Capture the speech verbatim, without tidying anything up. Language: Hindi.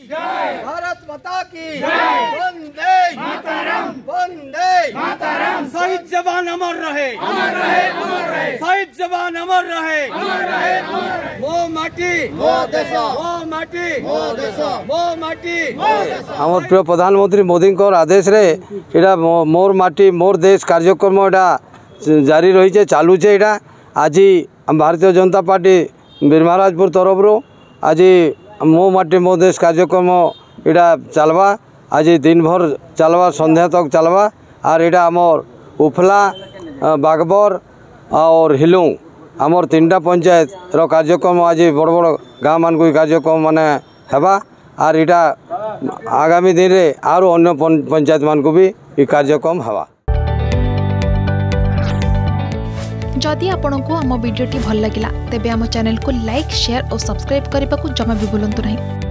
जय, भारत माता की जय, वंदे मातरम, वंदे मातरम। शहीद जवान अमर रहे, अमर रहे, अमर रहे। शहीद जवान अमर रहे, अमर रहे, अमर रहे। मो माटी मो देश, मो माटी मो देश, मो माटी मो देश। हमर प्रिय प्रधानमंत्री मोदी आदेश रे एटा मोर माटी मोर देश कार्यक्रम एटा जारी रही चालूचे। एटा आज भारतीय जनता पार्टी बीरमहाराजपुर तरफ रो आज मो माटी मो देश कार्यक्रम एटा चलवा। आज दिन भर चलवा, संध्या तक चलवा। और एटा आमर उफला, बागबर और हिलुंग आमर तीन टा पंचायत रो कार्यक्रम आज बड़ बड़ गाँ मान को कार्यक्रम माने हेबा। और एटा आगामी दिन रे आरो अन्य पंचायत मान को भी ये कार्यक्रम हेबा। जदि आपंक आम भिडी भल लगा तेब आम चैनल को लाइक, शेयर और सब्सक्राइब करने को जमा भी भूलु नहीं।